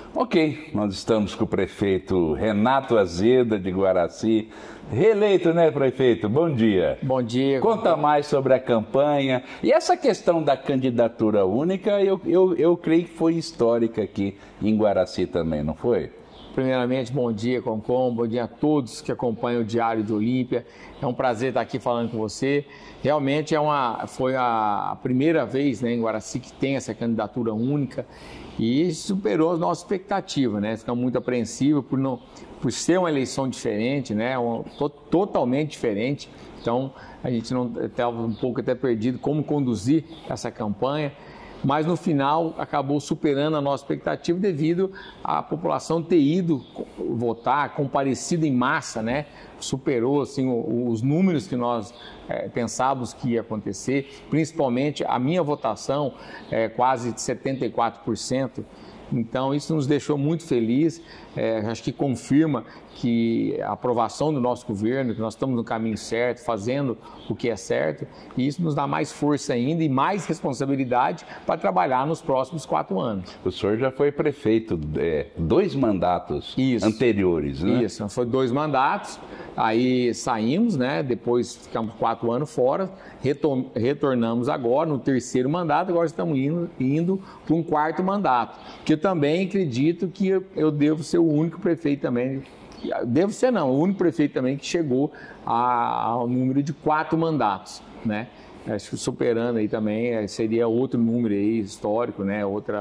Ok, nós estamos com o prefeito Renato Azeda, de Guaraci. Reeleito, né, prefeito? Bom dia. Bom dia. Conta mais sobre a campanha. E essa questão da candidatura única, eu creio que foi histórica aqui em Guaraci também, não foi? Primeiramente, bom dia, Concom, bom dia a todos que acompanham o Diário de Olímpia. É um prazer estar aqui falando com você. Realmente foi a primeira vez, né, em Guaraci que tem essa candidatura única e superou as nossas expectativas, né? Ficamos muito apreensivos por ser uma eleição diferente, né? Totalmente diferente. Então, a gente não estava um pouco até perdido como conduzir essa campanha. Mas no final acabou superando a nossa expectativa devido à população ter ido votar, comparecido em massa, né? Superou assim, os números que nós pensávamos que ia acontecer, principalmente a minha votação, quase de 74%. Então, isso nos deixou muito felizes, acho que confirma que a aprovação do nosso governo, que nós estamos no caminho certo, fazendo o que é certo, e isso nos dá mais força ainda e mais responsabilidade para trabalhar nos próximos 4 anos. O senhor já foi prefeito 2 mandatos anteriores, né? Isso, foi 2 mandatos, aí saímos, né? Depois ficamos 4 anos fora, retornamos agora no 3º mandato, agora estamos indo para um 4º mandato, que eu também acredito que eu devo ser o único prefeito também. Devo ser não, o único prefeito também que chegou ao número de 4 mandatos, né? Acho que superando aí também seria outro número aí histórico, né? Outro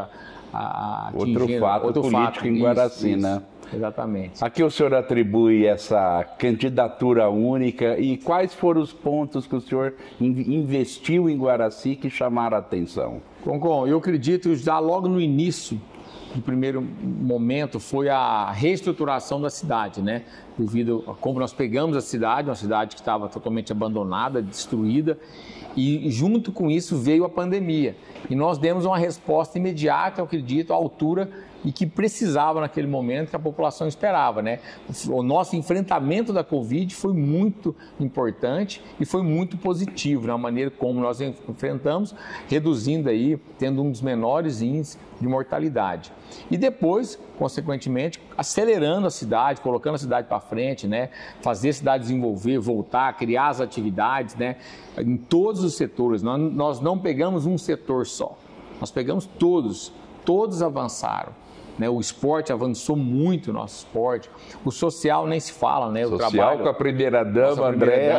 fato político em Guaraci, né? Exatamente. A que o senhor atribui essa candidatura única e quais foram os pontos que o senhor investiu em Guaraci que chamaram a atenção? Concom, eu acredito já logo no início, no primeiro momento, foi a reestruturação da cidade, né? Devido a como nós pegamos a cidade, uma cidade que estava totalmente abandonada, destruída, e junto com isso veio a pandemia. E nós demos uma resposta imediata, eu acredito, à altura e que precisava naquele momento, que a população esperava, né? O nosso enfrentamento da Covid foi muito importante e foi muito positivo na maneira como nós enfrentamos, reduzindo aí, tendo um dos menores índices de mortalidade. E depois, consequentemente, acelerando a cidade, colocando a cidade para frente, né? Fazer a cidade desenvolver, voltar, criar as atividades, né? Em todos os setores. Nós não pegamos um setor só, nós pegamos todos avançaram. Né, o esporte avançou muito, o nosso esporte. O social nem se fala, né? O social trabalho, com a primeira-dama, André.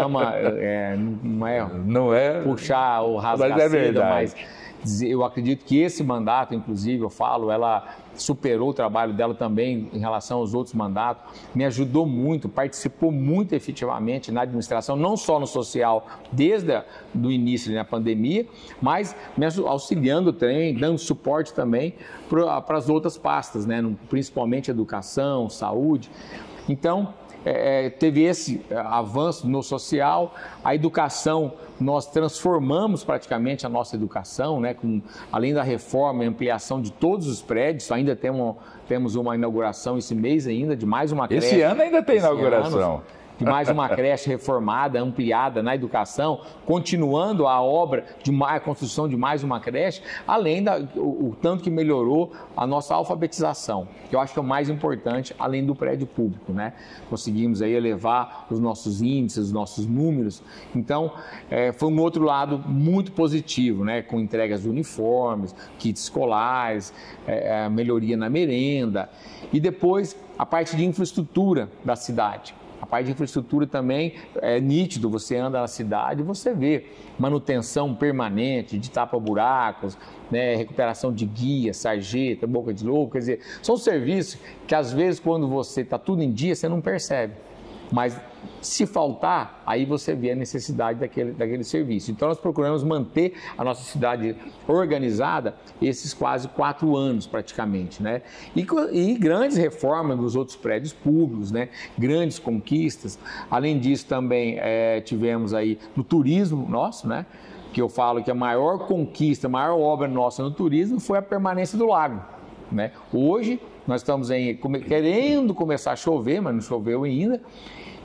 Não é puxar o rasgar mas é verdade. Mas eu acredito que esse mandato, inclusive, eu falo, ela superou o trabalho dela também em relação aos outros mandatos, me ajudou muito, participou muito efetivamente na administração, não só no social, desde o início da pandemia, mas me auxiliando também, dando suporte também para as outras pastas, né? Principalmente educação, saúde. Então, teve esse avanço no social, a educação, nós transformamos praticamente a nossa educação, né? Além da reforma e ampliação de todos os prédios, ainda temos uma inauguração esse mês ainda, de mais uma creche. Esse ano ainda tem inauguração. De mais uma creche reformada, ampliada na educação, continuando a obra a construção de mais uma creche, além o tanto que melhorou a nossa alfabetização, que eu acho que é o mais importante, além do prédio público, né? Conseguimos aí elevar os nossos índices, os nossos números. Então, foi um outro lado muito positivo, né? Com entregas de uniformes, kits escolares, melhoria na merenda e depois a parte de infraestrutura da cidade. A parte de infraestrutura também é nítido, você anda na cidade e você vê manutenção permanente de tapa-buracos, né, recuperação de guia, sarjeta, boca de lobo, quer dizer, são serviços que às vezes quando você está tudo em dia, você não percebe. Mas se faltar, aí você vê a necessidade daquele serviço. Então nós procuramos manter a nossa cidade organizada esses quase 4 anos praticamente, né? E grandes reformas dos outros prédios públicos, né? Grandes conquistas. Além disso também tivemos aí no turismo nosso, né? Que eu falo que a maior conquista, a maior obra nossa no turismo foi a permanência do lago, né? Hoje nós estamos querendo começar a chover, mas não choveu ainda.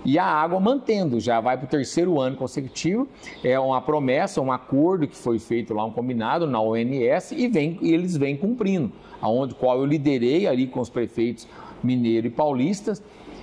E a água mantendo, já vai para o 3º ano consecutivo, é uma promessa, um acordo que foi feito lá, um combinado na ONS, e eles vêm cumprindo, qual eu liderei ali com os prefeitos mineiro e paulistas,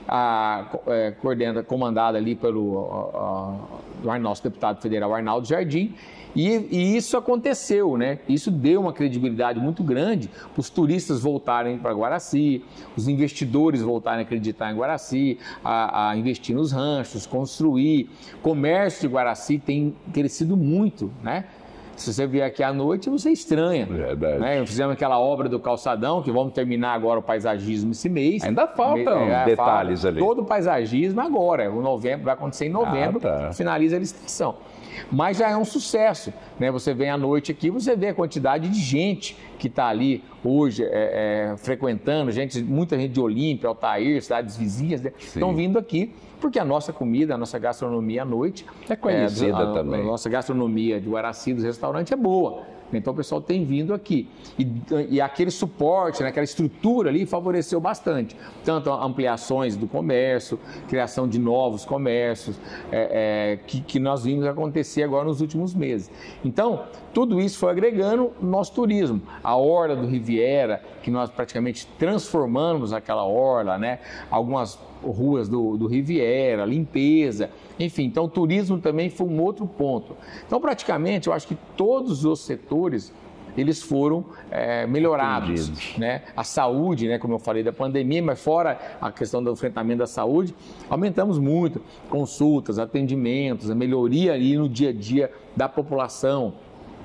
comandada ali pelo nosso deputado federal Arnaldo Jardim, e isso aconteceu, né? Isso deu uma credibilidade muito grande para os turistas voltarem para Guaraci, os investidores voltarem a acreditar em Guaraci, a investir nos ranchos, construir. O comércio de Guaraci tem crescido muito, né? Se você vier aqui à noite, você estranha. Verdade. Né? Fizemos aquela obra do calçadão, que vamos terminar agora o paisagismo esse mês. Ainda faltam detalhes ali. Todo o paisagismo agora, vai acontecer em novembro, finaliza a licitação. Mas já é um sucesso, né? Você vem à noite aqui, você vê a quantidade de gente que está ali hoje frequentando, muita gente de Olímpia, Altair, cidades vizinhas, né? Estão vindo aqui, porque a nossa comida, a nossa gastronomia à noite é conhecida também. A nossa gastronomia de Guaraci, dos restaurantes, é boa. Então o pessoal tem vindo aqui. E aquele suporte, né, aquela estrutura ali favoreceu bastante. Tanto ampliações do comércio, criação de novos comércios, que nós vimos acontecer agora nos últimos meses. Então, tudo isso foi agregando no nosso turismo. A orla do Riviera, que nós praticamente transformamos aquela orla, né? Algumas ruas do Riviera, limpeza, enfim. Então, o turismo também foi um outro ponto. Então, praticamente, eu acho que todos os setores, eles foram melhorados, né? A saúde, né, como eu falei, da pandemia, mas fora a questão do enfrentamento da saúde, aumentamos muito consultas, atendimentos, a melhoria ali no dia a dia da população.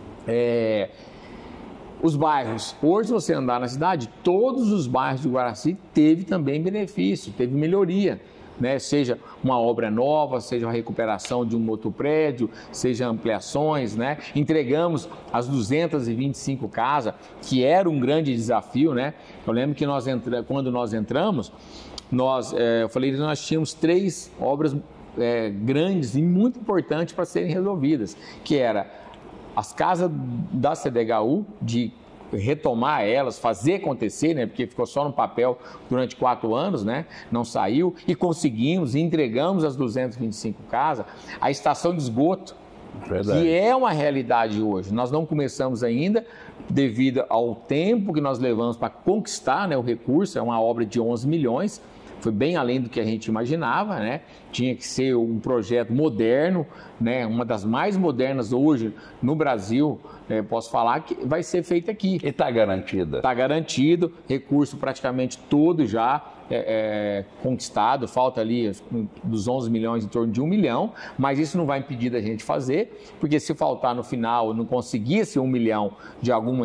Os bairros, hoje você andar na cidade, todos os bairros de Guaraci teve também benefício, teve melhoria, né? Seja uma obra nova, seja uma recuperação de um outro prédio, seja ampliações, né? Entregamos as 225 casas, que era um grande desafio, né? Eu lembro que quando nós entramos, eu falei que nós tínhamos 3 obras grandes e muito importantes para serem resolvidas, que era as casas da CDHU, de retomar elas, fazer acontecer, né? Porque ficou só no papel durante 4 anos, né? Não saiu, e conseguimos, entregamos as 225 casas. A estação de esgoto, que é uma realidade hoje. Nós não começamos ainda, devido ao tempo que nós levamos para conquistar, né, o recurso. É uma obra de 11 milhões, foi bem além do que a gente imaginava, né? Tinha que ser um projeto moderno, né? Uma das mais modernas hoje no Brasil, posso falar que vai ser feita aqui. E está garantida? Está garantido, recurso praticamente todo já conquistado, falta ali dos 11 milhões em torno de 1 milhão, mas isso não vai impedir da gente fazer, porque se faltar no final, não conseguir esse 1 milhão de algum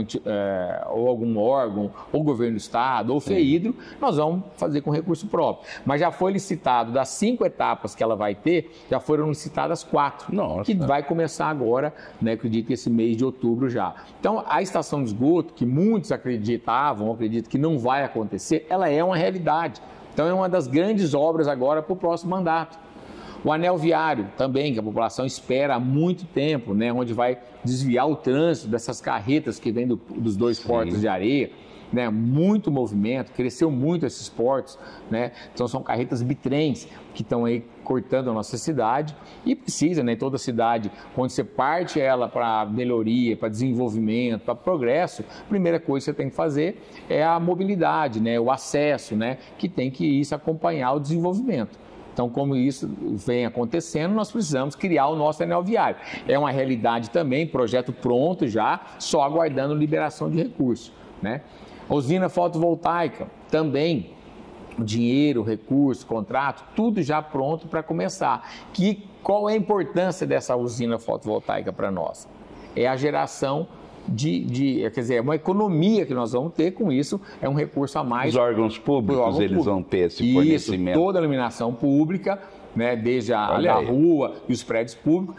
órgão, ou governo do estado, ou FEIDRO, nós vamos fazer com recurso próprio. Mas já foi licitado, das 5 etapas que ela vai ter, já foram licitadas 4, que vai começar agora, né, acredito que esse mês de outubro já. Então, a estação de esgoto, que muitos acredito que não vai acontecer, ela é uma realidade. Então, é uma das grandes obras agora para o próximo mandato. O anel viário também, que a população espera há muito tempo, né, onde vai desviar o trânsito dessas carretas que vêm dos 2 portos de areia, né, muito movimento, cresceu muito esses portos, né, então são carretas bitrens que estão aí cortando a nossa cidade e precisa, né, toda cidade, quando você parte ela para melhoria, para desenvolvimento, para progresso, a primeira coisa que você tem que fazer é a mobilidade, né, o acesso, né, que tem que isso acompanhar o desenvolvimento. Então, como isso vem acontecendo, nós precisamos criar o nosso anel viário. É uma realidade também, projeto pronto já, só aguardando liberação de recursos, né? A usina fotovoltaica também, dinheiro, recurso, contrato, tudo já pronto para começar. Qual é a importância dessa usina fotovoltaica para nós? É a geração quer dizer, é uma economia que nós vamos ter com isso, é um recurso a mais. Os órgãos públicos, eles vão ter esse fornecimento. Isso, toda a iluminação pública, né, desde a rua e os prédios públicos,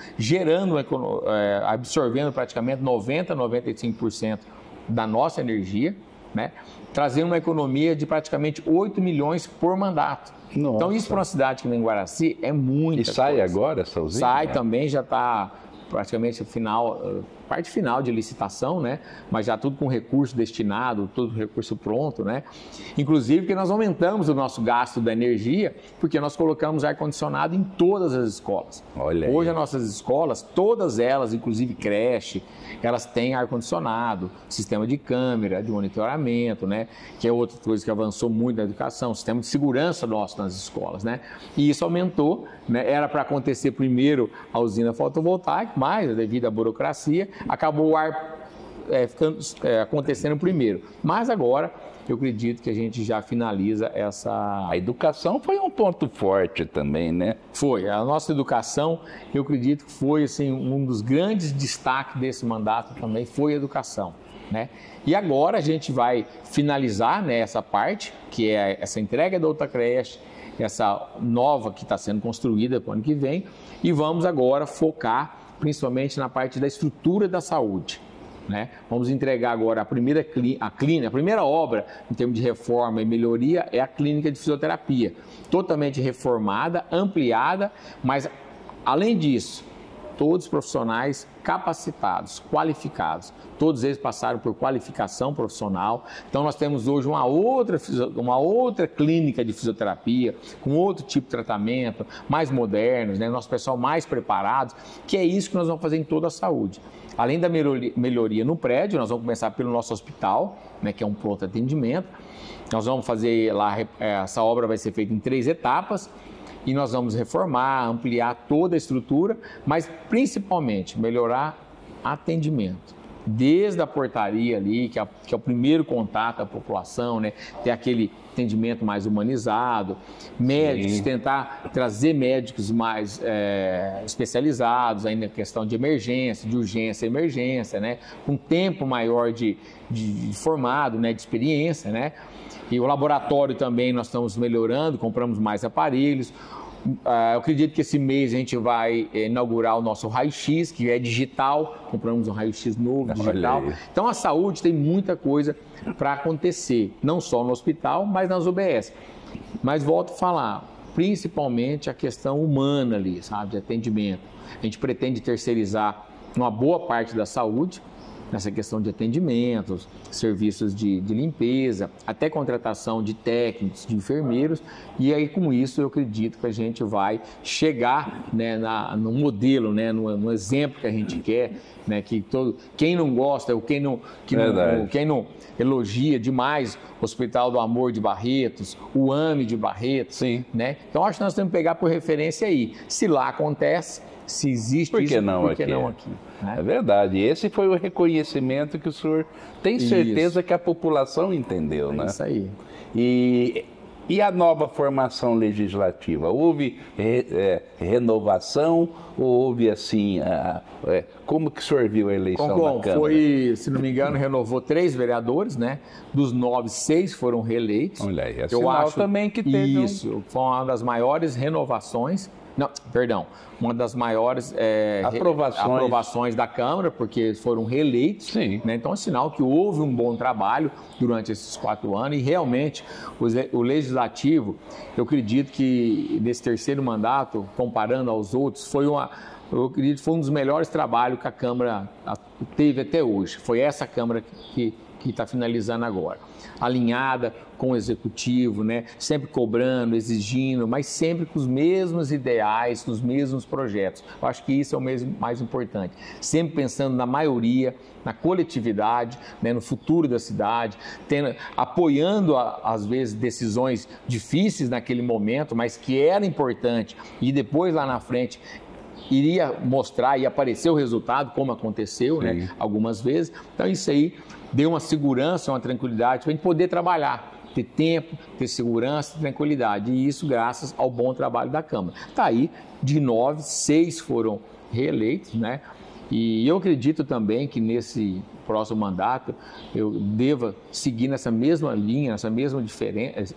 absorvendo praticamente 90% a 95% da nossa energia, né, trazendo uma economia de praticamente 8 milhões por mandato. Nossa. Então, isso para uma cidade que nem Guaraci é muita coisa. E sai agora essa usina? Sai também, já está praticamente no final, parte final de licitação, né? Mas já tudo com recurso destinado, todo recurso pronto, né? Inclusive que nós aumentamos o nosso gasto da energia, porque nós colocamos ar-condicionado em todas as escolas. Olha aí. Hoje as nossas escolas, todas elas, inclusive creche, elas têm ar-condicionado, sistema de câmera, de monitoramento, né? Que é outra coisa que avançou muito na educação, sistema de segurança nosso nas escolas, né? E isso aumentou, né? Era para acontecer primeiro a usina fotovoltaica, mas devido à burocracia, acabou o ar acontecendo primeiro. Mas agora, eu acredito que a gente já finaliza essa... A educação foi um ponto forte também, né? Foi. A nossa educação, eu acredito que foi assim, um dos grandes destaques desse mandato também, foi a educação, né? E agora a gente vai finalizar, né, essa parte, que é essa entrega da outra creche, essa nova que está sendo construída para o ano que vem, e vamos agora focar principalmente na parte da estrutura da saúde, né? Vamos entregar agora a primeira obra em termos de reforma e melhoria é a clínica de fisioterapia, totalmente reformada, ampliada, mas além disso, todos profissionais capacitados, qualificados, todos eles passaram por qualificação profissional. Então nós temos hoje uma outra clínica de fisioterapia, com outro tipo de tratamento, mais modernos, né? Nosso pessoal mais preparado, que é isso que nós vamos fazer em toda a saúde. Além da melhoria no prédio, nós vamos começar pelo nosso hospital, né, que é um pronto atendimento. Nós vamos fazer lá, essa obra vai ser feita em 3 etapas, e nós vamos reformar, ampliar toda a estrutura, mas principalmente melhorar atendimento. Desde a portaria ali, que é o primeiro contato à população, né? Ter aquele atendimento mais humanizado, médicos, sim, tentar trazer médicos mais especializados aí na questão de emergência, de urgência e emergência, né? Com tempo maior de formado, né? De experiência, né? E o laboratório também nós estamos melhorando, compramos mais aparelhos. Eu acredito que esse mês a gente vai inaugurar o nosso raio-x, que é digital, compramos um raio-x novo, digital. Então a saúde tem muita coisa para acontecer, não só no hospital, mas nas UBS. Mas volto a falar, principalmente a questão humana ali, sabe, de atendimento. A gente pretende terceirizar uma boa parte da saúde, nessa questão de atendimentos, serviços de limpeza, até contratação de técnicos, de enfermeiros, e aí com isso eu acredito que a gente vai chegar, né, no modelo, né, no exemplo que a gente quer, né, que quem não gosta, ou quem não elogia demais o Hospital do Amor de Barretos, o AME de Barretos, sim, né? Então acho que nós temos que pegar por referência aí. Se lá acontece, se existe por que isso, não por que não aqui? Né? É verdade. Esse foi o reconhecimento que o senhor tem certeza que a população entendeu, né? Isso aí. E a nova formação legislativa? Houve renovação ou houve assim... como que o senhor viu a eleição da Câmara? Foi, se não me engano, renovou 3 vereadores, né? Dos 9, 6 foram reeleitos. Olha aí, eu acho também que teve isso, foi uma das maiores renovações. Não, perdão, uma das maiores aprovações da Câmara, porque foram reeleitos. Sim. Né? Então é sinal que houve um bom trabalho durante esses 4 anos e realmente o Legislativo, eu acredito que nesse terceiro mandato, comparando aos outros, eu acredito que foi um dos melhores trabalhos que a Câmara teve até hoje. Foi essa Câmara que está finalizando agora. Alinhada com o Executivo, né? Sempre cobrando, exigindo, mas sempre com os mesmos ideais, com os mesmos projetos. Eu acho que isso é o mais importante. Sempre pensando na maioria, na coletividade, né? No futuro da cidade, apoiando, às vezes, decisões difíceis naquele momento, mas que era importante e depois, lá na frente, iria mostrar e aparecer o resultado, como aconteceu, né? Algumas vezes. Então, isso aí deu uma segurança, uma tranquilidade para a gente poder trabalhar, ter tempo, ter segurança, tranquilidade. E isso graças ao bom trabalho da Câmara. Está aí, de 9, 6 foram reeleitos, né? E eu acredito também que nesse próximo mandato eu deva seguir nessa mesma linha, nessa mesma diferença,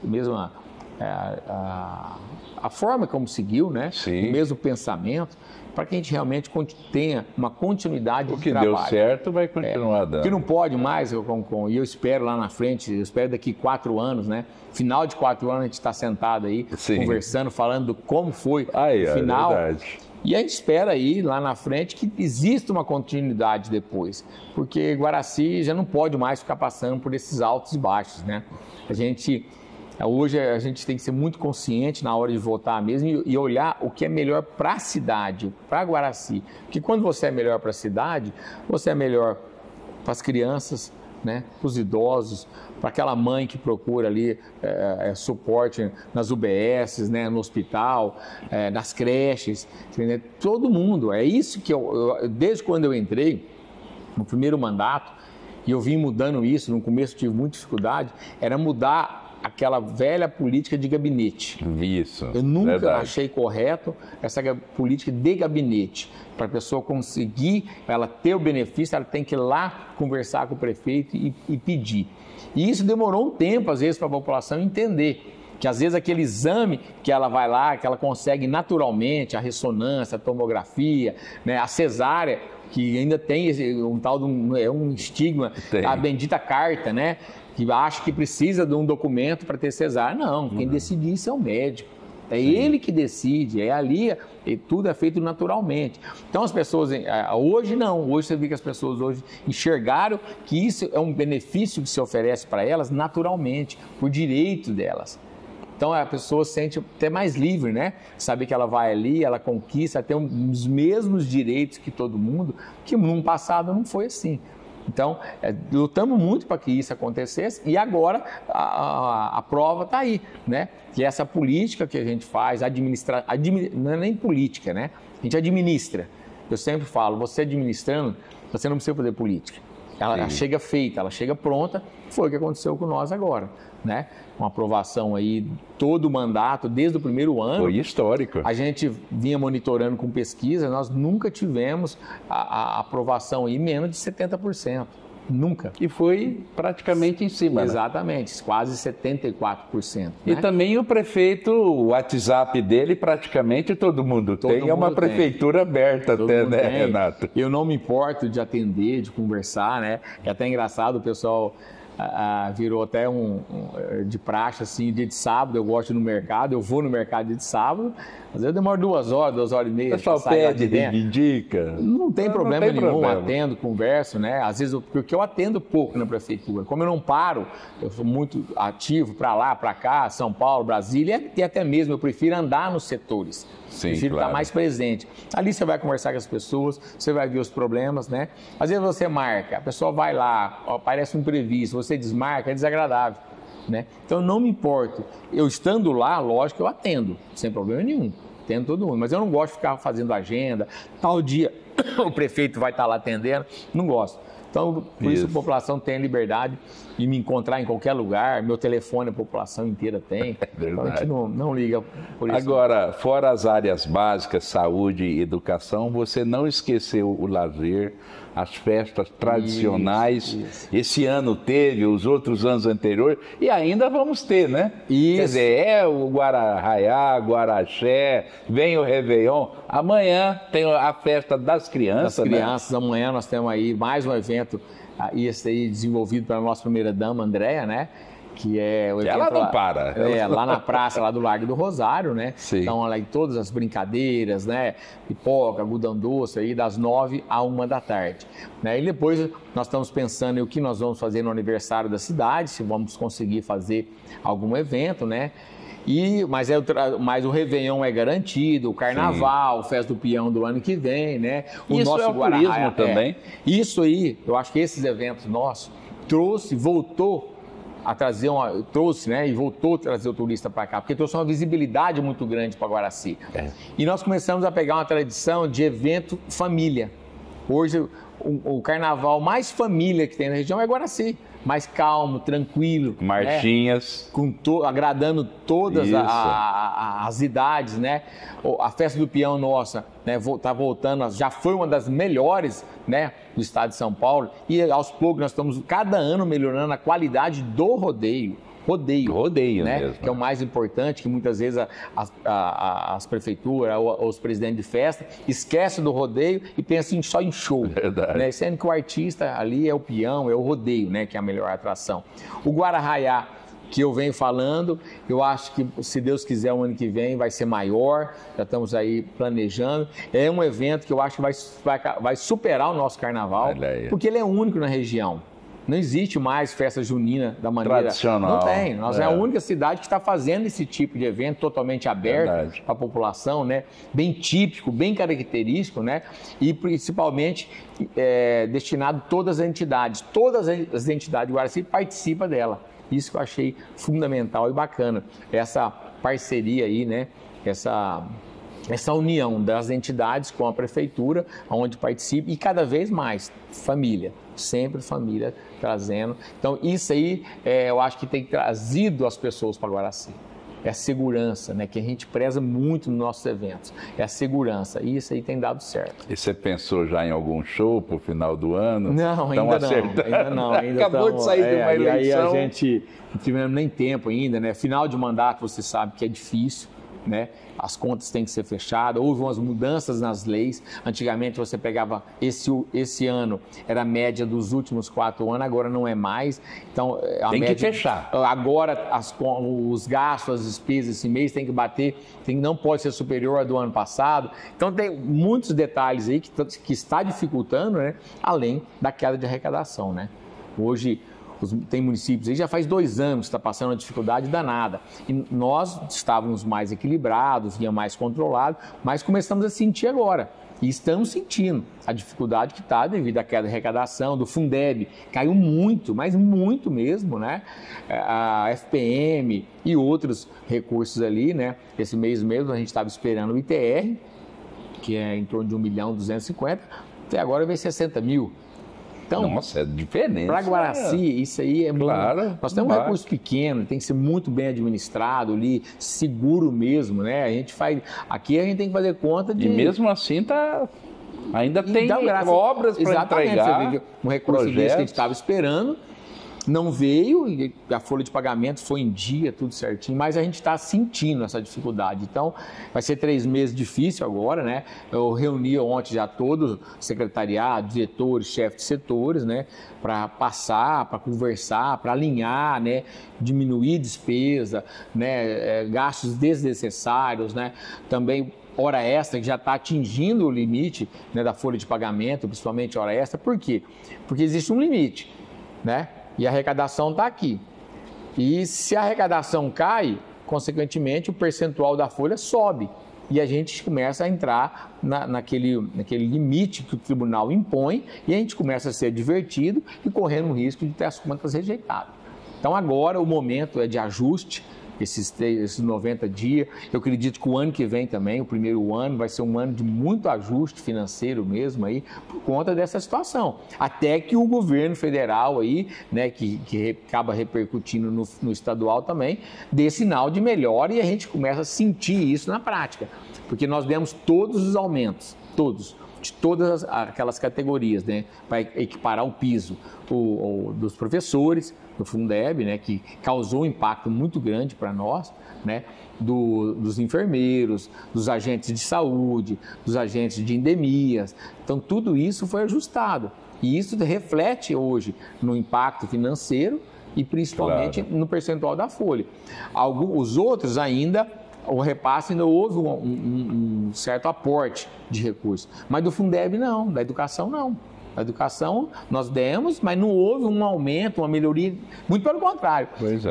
a forma como seguiu, né? Sim. O mesmo pensamento, para que a gente realmente tenha uma continuidade de trabalho. O que deu certo vai continuar dando. Que não pode mais, e eu espero lá na frente, eu espero daqui 4 anos, né? Final de 4 anos a gente está sentado aí, sim, conversando, falando como foi o final. E a gente espera aí, lá na frente, que exista uma continuidade depois, porque Guaraci já não pode mais ficar passando por esses altos e baixos, né? Hoje a gente tem que ser muito consciente na hora de votar mesmo e olhar o que é melhor para a cidade, para Guaraci. Porque quando você é melhor para a cidade, você é melhor para as crianças, né, para os idosos, para aquela mãe que procura ali suporte nas UBSs, né, no hospital, nas creches, né, todo mundo. É isso que desde quando eu entrei no primeiro mandato, e eu vim mudando isso, no começo tive muita dificuldade, era mudar aquela velha política de gabinete. Isso. Eu nunca achei correto essa política de gabinete. Para a pessoa conseguir, ela ter o benefício, ela tem que ir lá conversar com o prefeito e pedir. E isso demorou um tempo, às vezes, para a população entender. Que às vezes aquele exame que ela vai lá, que ela consegue naturalmente, a ressonância, a tomografia, né, a cesárea, que ainda tem um tal de um estigma, a bendita carta, né? Que acha que precisa de um documento para ter cesárea. Não, quem decide isso é o médico. É ele que decide, e tudo é feito naturalmente. Então as pessoas, hoje não, hoje você vê que as pessoas hoje enxergaram que isso é um benefício que se oferece para elas naturalmente, por direito delas. Então a pessoa se sente até mais livre, né? Saber que ela vai ali, ela conquista, tem os mesmos direitos que todo mundo, que no passado não foi assim. Então, lutamos muito para que isso acontecesse e agora a prova está aí, né? Que essa política que a gente faz, não é nem política, né? A gente administra. Eu sempre falo, você administrando, você não precisa fazer política. Ela chega feita, ela chega pronta, foi o que aconteceu com nós agora, né? Uma aprovação aí todo o mandato, desde o primeiro ano. Foi histórico. A gente vinha monitorando com pesquisa, nós nunca tivemos a aprovação aí menos de 70%. Nunca. E foi praticamente em cima. Exatamente, né? Quase 74%. Né? E também o prefeito, o WhatsApp dele, praticamente todo mundo tem. É uma prefeitura aberta até, né, Renato? Eu não me importo de atender, de conversar, né? É até engraçado, o pessoal virou até de praxe, assim, dia de sábado, eu gosto de ir no mercado, eu vou no mercado dia de sábado, às vezes eu demoro 2 horas, 2 horas e meia. O pessoal pede, reivindica. Não tem problema nenhum, atendo, converso, né? Às vezes, porque eu atendo pouco na prefeitura, como eu não paro, eu sou muito ativo para lá, para cá, São Paulo, Brasília, e até mesmo eu prefiro andar nos setores. Sim, prefiro estar mais presente. Ali você vai conversar com as pessoas, você vai ver os problemas, né? Às vezes você marca, a pessoa vai lá, aparece um imprevisto, você desmarca, é desagradável, né? Então não me importo. Eu estando lá, lógico, eu atendo, sem problema nenhum. Atendo todo mundo, mas eu não gosto de ficar fazendo agenda, tal dia o prefeito vai estar lá atendendo, não gosto. Então, por isso a população tem a liberdade de me encontrar em qualquer lugar, meu telefone a população inteira tem, então a gente não liga por isso. Agora, fora as áreas básicas, saúde e educação, você não esqueceu o lazer, as festas tradicionais. Isso. Esse ano teve, os outros anos anteriores, e ainda vamos ter, né? Isso. Quer dizer, o Guararraiá, Guaraxé, vem o Réveillon. Amanhã tem a festa das crianças. Das crianças, né? Amanhã nós temos aí mais um evento, esse aí desenvolvido pela nossa primeira-dama, Andréa, né? Que é o evento ela não para. Lá na praça, lá do Largo do Rosário, né? Sim. Então, lá em todas as brincadeiras, né? Pipoca, algodão doce, aí das 9 à 1 da tarde. Né? E depois nós estamos pensando em o que nós vamos fazer no aniversário da cidade, se vamos conseguir fazer algum evento, né? Mas o Réveillon é garantido, o Carnaval, Sim. Festa do Peão do ano que vem, né? O isso nosso é o turismo também. Isso aí, eu acho que esses eventos nossos voltou a trazer né, e voltou a trazer o turista para cá, porque trouxe uma visibilidade muito grande para Guaraci. E nós começamos a pegar uma tradição de evento família. Hoje, o carnaval mais família que tem na região é Guaraci. Mais calmo, tranquilo. Marchinhas. Né? Agradando todas as idades, né? A Festa do Peão nossa, né? Tá voltando, já foi uma das melhores, né? Do estado de São Paulo. E aos poucos nós estamos cada ano melhorando a qualidade do rodeio. Rodeio né? mesmo. Que é o mais importante, que muitas vezes as prefeituras ou os presidentes de festa esquecem do rodeio e pensam só em show. Verdade. Né? Sendo que o artista ali é o peão, é o rodeio, né? Que é a melhor atração. O Guararraiá que eu venho falando. Eu acho que, se Deus quiser, o ano que vem vai ser maior, já estamos aí planejando. É um evento que eu acho que vai superar o nosso carnaval, porque ele é único na região. Não existe mais festa junina da maneira tradicional. Não tem. Nós é a única cidade que está fazendo esse tipo de evento totalmente aberto para a população, né? Bem típico, bem característico, né? E principalmente destinado a todas as entidades. Todas as entidades de Guaraci participam dela. Isso que eu achei fundamental e bacana. Essa parceria aí, né? Essa união das entidades com a prefeitura, onde participa, e cada vez mais família, sempre família trazendo. Então, isso aí eu acho que tem trazido as pessoas para Guaraci. É a segurança, né, que a gente preza muito nos nossos eventos. É a segurança, e isso aí tem dado certo. E você pensou já em algum show para o final do ano? Não, ainda não. Acabou de sair de uma eleição. E aí a gente não tivemos nem tempo ainda, né? Final de mandato, você sabe que é difícil, né? As contas têm que ser fechadas, houve umas mudanças nas leis. Antigamente você pegava, esse ano era a média dos últimos 4 anos, agora não é mais. Então, tem que fechar. Agora os gastos, as despesas esse mês tem que bater, não pode ser superior ao do ano passado. Então tem muitos detalhes aí que está dificultando, né? Além da queda de arrecadação, né? Hoje tem municípios aí, já faz 2 anos que está passando uma dificuldade danada. E nós estávamos mais equilibrados, vinha mais controlado, mas começamos a sentir agora. E estamos sentindo a dificuldade que está devido à queda de arrecadação, do Fundeb, caiu muito, mas muito mesmo, né? A FPM e outros recursos ali, né? Esse mês mesmo a gente estava esperando o ITR, que é em torno de 1.250.000, até agora veio 60 mil. Então, nossa, é diferente. Para Guaraci, isso aí é claro, muito... Nós temos um recurso pequeno, tem que ser muito bem administrado ali, seguro mesmo, né? Aqui a gente tem que fazer conta de... E mesmo assim ainda tem obras para entregar. Você vê um recurso desse que a gente estava esperando, não veio, e a folha de pagamento foi em dia, tudo certinho, mas a gente está sentindo essa dificuldade. Então, vai ser 3 meses difícil agora, né? Eu reuni ontem já todos os secretariados, diretores, chefes de setores, né? Para passar, para conversar, para alinhar, né? Diminuir despesa, né? Gastos desnecessários, né? Também hora extra, que já está atingindo o limite, né, da folha de pagamento, principalmente hora extra. Por quê? Porque existe um limite, né? E a arrecadação está aqui. E se a arrecadação cai, consequentemente, o percentual da folha sobe. E a gente começa a entrar naquele limite que o tribunal impõe, e a gente começa a ser advertido e correndo o risco de ter as contas rejeitadas. Então, agora o momento é de ajuste, esses 90 dias. Eu acredito que o ano que vem também, o primeiro ano, vai ser um ano de muito ajuste financeiro mesmo aí, por conta dessa situação. Até que o governo federal aí, né, que acaba repercutindo no estadual também, dê sinal de melhora e a gente começa a sentir isso na prática. Porque nós demos todos os aumentos, de todas aquelas categorias, né, para equiparar o piso dos professores, do Fundeb, né, que causou um impacto muito grande para nós, né, dos enfermeiros, dos agentes de saúde, dos agentes de endemias. Então, tudo isso foi ajustado. E isso reflete hoje no impacto financeiro e principalmente no percentual da folha. Os outros ainda, o repasse ainda houve um certo aporte de recursos. Mas do Fundeb não, da educação não. A educação nós demos, mas não houve um aumento, uma melhoria, muito pelo contrário. Pois é.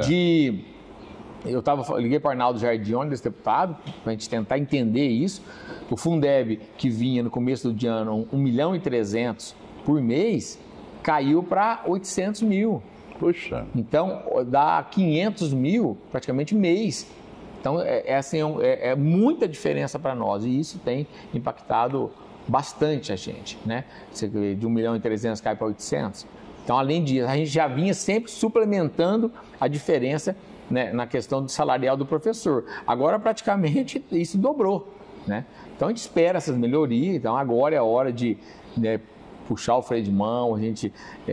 Eu liguei para o Arnaldo Jardione, desse deputado, para a gente tentar entender isso. O Fundeb, que vinha no começo do ano 1.300.000 por mês, caiu para 800 mil. Puxa. Então, dá 500 mil praticamente mês. Então, é muita diferença para nós, e isso tem impactado bastante a gente, né? De 1.300.000 cai para 800. Então, além disso, a gente já vinha sempre suplementando a diferença, né, na questão do salarial do professor. Agora, praticamente, isso dobrou, né? Então, a gente espera essas melhorias. Então, agora é a hora de, né, puxar o freio de mão, a gente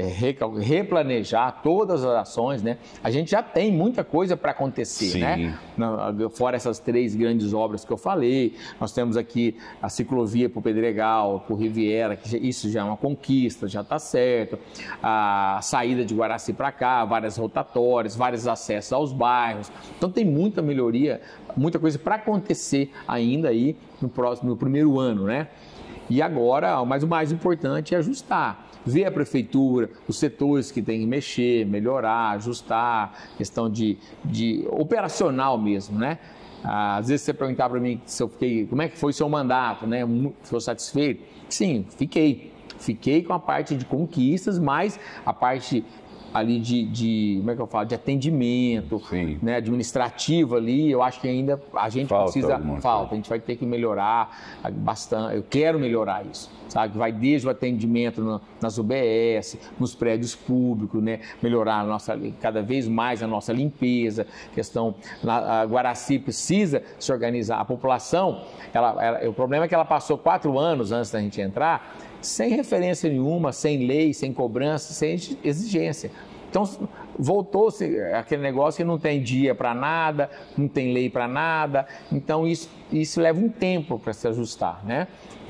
replanejar todas as ações, né? A gente já tem muita coisa para acontecer, Sim. né? Fora essas 3 grandes obras que eu falei, nós temos aqui a ciclovia para o Pedregal, para o Riviera, que isso já é uma conquista, já está certo. A saída de Guaraci para cá, várias rotatórias, vários acessos aos bairros. Então tem muita melhoria, muita coisa para acontecer ainda aí no primeiro ano, né? E agora, mas o mais importante é ajustar. Ver a prefeitura, os setores que tem que mexer, melhorar, ajustar, questão de operacional mesmo, né? Às vezes você perguntar para mim se eu fiquei, como é que foi o seu mandato, né? Ficou satisfeito? Sim, fiquei. Fiquei com a parte de conquistas, mas a parte ali como é que eu falo, de atendimento, né, administrativo ali, eu acho que ainda a gente precisa, a gente vai ter que melhorar bastante, eu quero melhorar isso, sabe, vai desde o atendimento nas UBS, nos prédios públicos, né, melhorar cada vez mais a nossa limpeza, questão, a Guaraci precisa se organizar, a população, o problema é que ela passou 4 anos antes da gente entrar, sem referência nenhuma, sem lei, sem cobrança, sem exigência. Então, voltou-se aquele negócio que não tem dia para nada, não tem lei para nada. Então, isso leva um tempo para se ajustar, né?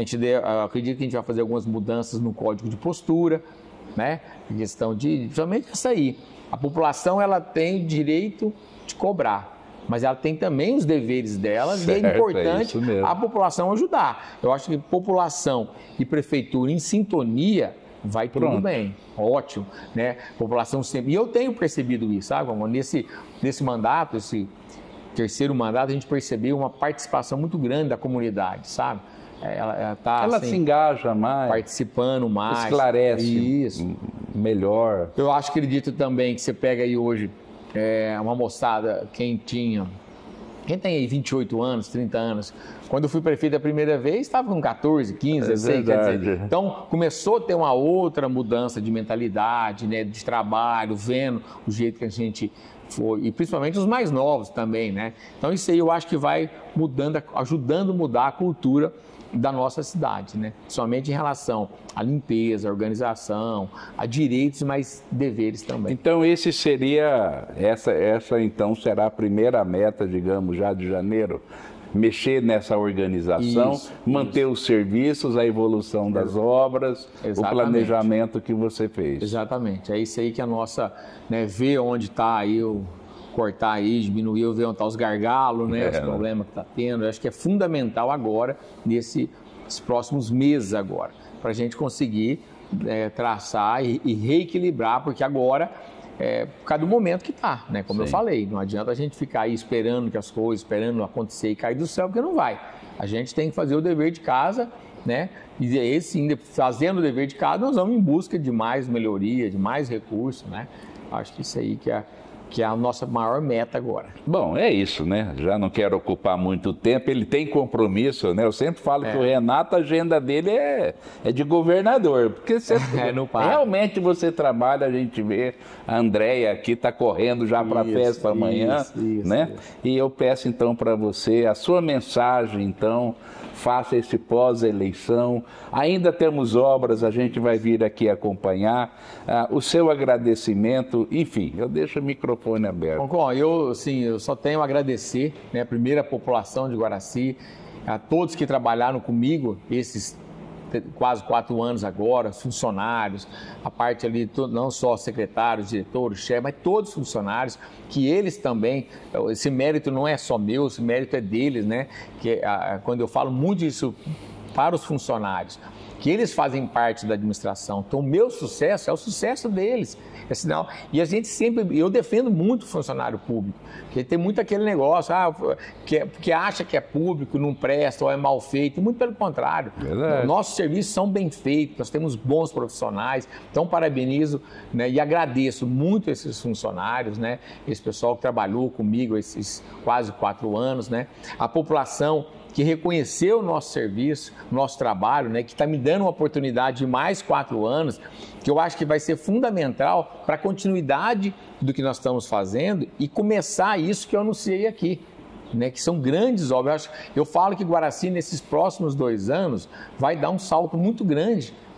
Eu acredito que a gente vai fazer algumas mudanças no código de postura, né? A questão principalmente essa aí. A população, ela tem o direito de cobrar. Mas ela tem também os deveres dela, certo, e é importante a população ajudar. Eu acho que população e prefeitura em sintonia vai tudo bem, ótimo, né? População sempre. E eu tenho percebido isso, sabe? Nesse mandato, esse terceiro mandato, a gente percebeu uma participação muito grande da comunidade, sabe? Ela assim, se engaja mais, participando mais, esclarece isso melhor. Eu acredito também que você pega aí hoje uma moçada, quem tem aí 28 anos, 30 anos, quando eu fui prefeito a primeira vez, estava com 14, 15, 16, quer dizer, então começou a ter uma outra mudança de mentalidade, né, de trabalho, vendo o jeito que a gente foi, e principalmente os mais novos também, né? Então isso aí eu acho que vai ajudando a mudar a cultura da nossa cidade, né? Somente em relação à limpeza, à organização, a direitos, mas deveres também. Então essa então será a primeira meta, digamos, já de janeiro, mexer nessa organização, manter os serviços, a evolução das obras, o planejamento que você fez. Exatamente, é isso aí que a nossa, né, ver onde está aí cortar aí, diminuir, ver onde estão os gargalos, né, os problemas que está tendo. Eu acho que é fundamental agora, nesses próximos meses agora, para a gente conseguir traçar e reequilibrar, porque agora, por causa do momento que está, né, como eu falei, não adianta a gente ficar aí esperando que as coisas, esperando acontecer e cair do céu, porque não vai. A gente tem que fazer o dever de casa, né, e aí sim, fazendo o dever de casa, nós vamos em busca de mais melhoria, de mais recursos, né. Acho que isso aí que é a nossa maior meta agora. Bom, é isso, né? Já não quero ocupar muito tempo, ele tem compromisso, né? Eu sempre falo que o Renato, a agenda dele é de governador, porque você, realmente você trabalha, a gente vê, a Andréia aqui está correndo já para a festa amanhã, né? E eu peço então para você, a sua mensagem então, faça esse pós-eleição, ainda temos obras, a gente vai vir aqui acompanhar, o seu agradecimento, enfim, eu deixo o microfone aberto. Bom, eu só tenho a agradecer, né, primeiro a população de Guaraci, a todos que trabalharam comigo, esses quase 4 anos agora, os funcionários, a parte ali, não só secretários, diretores, chefes, mas todos os funcionários, que eles também, esse mérito não é só meu, esse mérito é deles, né? Quando eu falo muito isso para os funcionários, que eles fazem parte da administração, então o meu sucesso é o sucesso deles. É sinal. E a gente sempre, eu defendo muito o funcionário público, porque tem muito aquele negócio, que acha que é público, não presta ou é mal feito, muito pelo contrário. Verdade. Nossos serviços são bem feitos, nós temos bons profissionais, então parabenizo, né, e agradeço muito esses funcionários, né, esse pessoal que trabalhou comigo esses quase 4 anos, né, a população que reconheceu o nosso serviço, nosso trabalho, né, que está me dando uma oportunidade de mais 4 anos, que eu acho que vai ser fundamental para a continuidade do que nós estamos fazendo e começar isso que eu anunciei aqui, né, que são grandes obras. Eu falo que Guaraci, nesses próximos 2 anos, vai dar um salto muito grande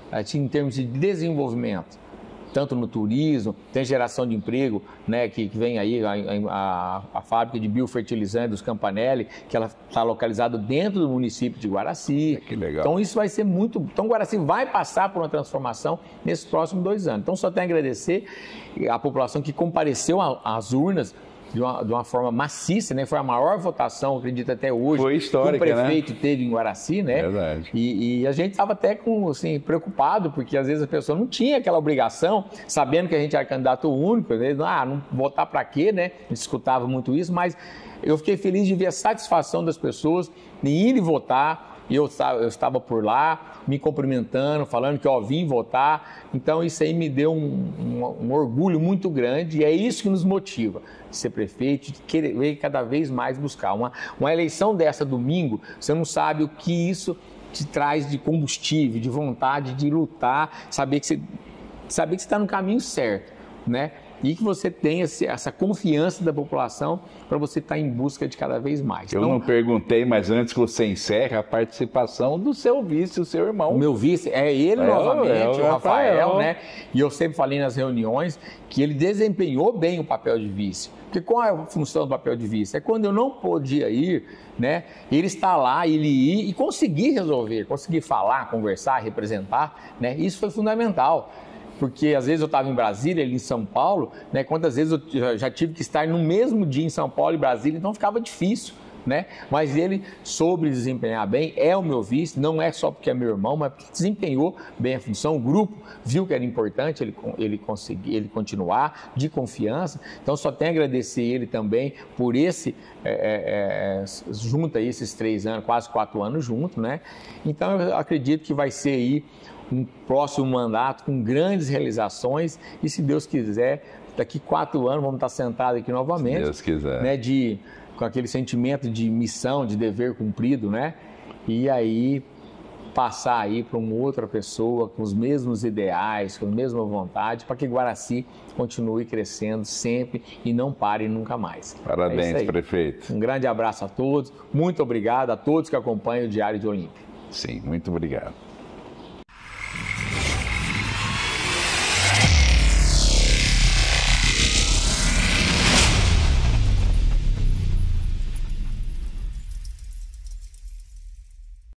assim, em termos de desenvolvimento, tanto no turismo, tem geração de emprego, né, que vem aí a fábrica de biofertilizante dos Campanelli, que ela está localizada dentro do município de Guaraci. Que legal. Então isso vai ser muito... Então Guaraci vai passar por uma transformação nesses próximos 2 anos. Então só tenho a agradecer a população que compareceu às urnas de uma forma maciça, né? Foi a maior votação, acredito, até hoje. Foi histórica, que o prefeito teve em Guaraci, né? Verdade. E a gente estava até assim, preocupado, porque às vezes a pessoa não tinha aquela obrigação, sabendo que a gente era candidato único, né? Não votar para quê, né? A gente escutava muito isso, mas eu fiquei feliz de ver a satisfação das pessoas em ir votar. Eu estava por lá, me cumprimentando, falando que vim votar. Então isso aí me deu um orgulho muito grande e é isso que nos motiva, de ser prefeito, de querer cada vez mais buscar. Uma eleição dessa domingo, você não sabe o que isso te traz de combustível, de vontade de lutar, saber que você está no caminho certo, né? E que você tenha essa confiança da população para você estar em busca de cada vez mais. Eu não perguntei, mas antes que você encerre, a participação do seu vice, o seu irmão. O meu vice, é ele novamente, o Rafael, né? E eu sempre falei nas reuniões que ele desempenhou bem o papel de vice. Porque qual é a função do papel de vice? É quando eu não podia ir, né? Ele está lá, ele ir e conseguir resolver, conseguir falar, conversar, representar, né? Isso foi fundamental. Porque às vezes eu estava em Brasília, ele em São Paulo, né? Quantas vezes eu já tive que estar no mesmo dia em São Paulo e Brasília, então ficava difícil, né? Mas ele soube desempenhar bem, é o meu vice, não é só porque é meu irmão, mas porque desempenhou bem a função. O grupo viu que era importante ele continuar de confiança, então só tenho a agradecer ele também por junto aí esses 3 anos, quase 4 anos junto, né? Então eu acredito que vai ser aí um próximo mandato com grandes realizações e, se Deus quiser, daqui 4 anos vamos estar sentados aqui novamente. Se Deus quiser. Né, com aquele sentimento de missão, de dever cumprido, né? E aí passar aí para uma outra pessoa com os mesmos ideais, com a mesma vontade, para que Guaraci continue crescendo sempre e não pare nunca mais. Parabéns, prefeito. Um grande abraço a todos, muito obrigado a todos que acompanham o Diário de Olímpia. Sim, muito obrigado.